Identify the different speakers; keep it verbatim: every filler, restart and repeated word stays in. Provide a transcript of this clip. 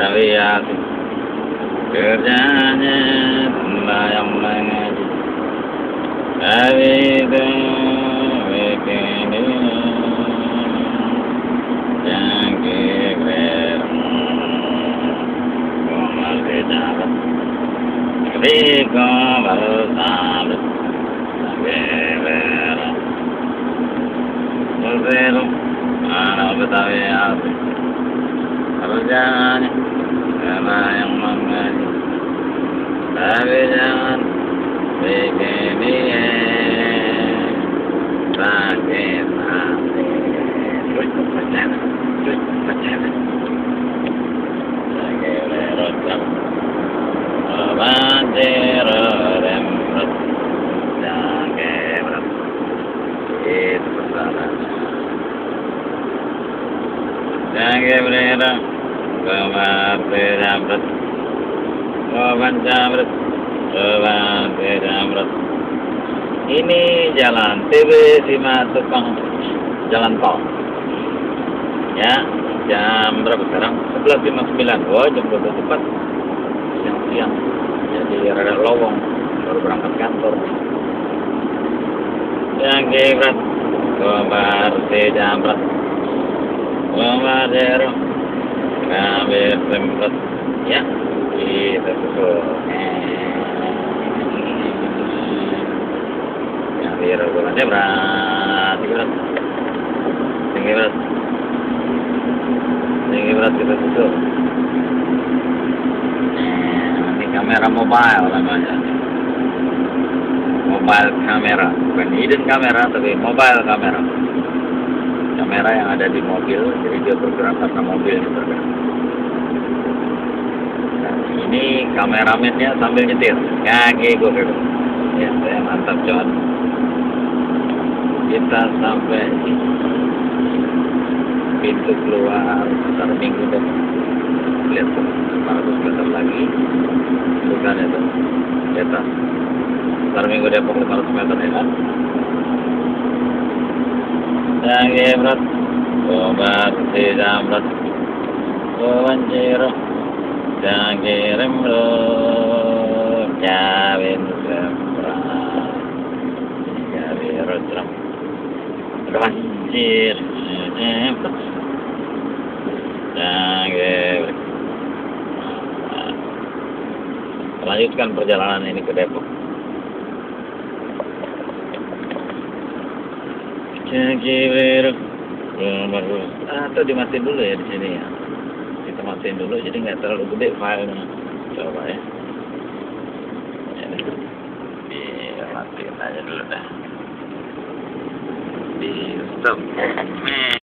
Speaker 1: bertawiyat kerjanya sembahyang mengaji tapi itu begini yang kira komal kejabat tapi komal sabat kira berbelok mana bertawiyat kerjanya sembahyang mengaji tapi jangan bikin dia sakit hati. Terus percaya, terus percaya. Lagi lerotkan, banjir remret, lagi berat. Itu persoalannya. Lagi berat, kemar berat, kawan jamret. Ini jalan T B Simatupang, jalan tol. Ya, jam berapa sekarang? sebelas lima puluh sembilan. Oh, jam dua belas tepat. Siang-siang. Jadi rada lowong, baru berangkat kantor. Yang gebrat, kobar sejamret, kobar jero, kabir semprot. Ya, kita susul. Biar bulannya berat, tinggi berat, tinggi berat, tinggi berat kita susul. Ini kamera mobile namanya, mobile kamera, bukan hidden kamera tapi mobile kamera. Kamera yang ada di mobil, jadi dia bergerak karena mobilnya bergerak. Nah, ini kameramennya sambil nyetir, kaki gue gitu. Ya, saya mantap coy. Kita sampai pintu keluar pasar Minggu dan lihat lima ratus meter lagi bukan itu di atas pasar Minggu Depok lima ratus meter ya kan. Dan gebrat kobar sejamret kewanciro dan kirim lo kawin semprat kawin rodram banjir jemput dan gebrat. Melanjutkan perjalanan ini ke Depok. Kira atau dimatiin dulu ya di sini ya. Kita matiin dulu jadi nggak terlalu gede filenya. Coba ya. Ini matiin aja dulu dah. Di stop.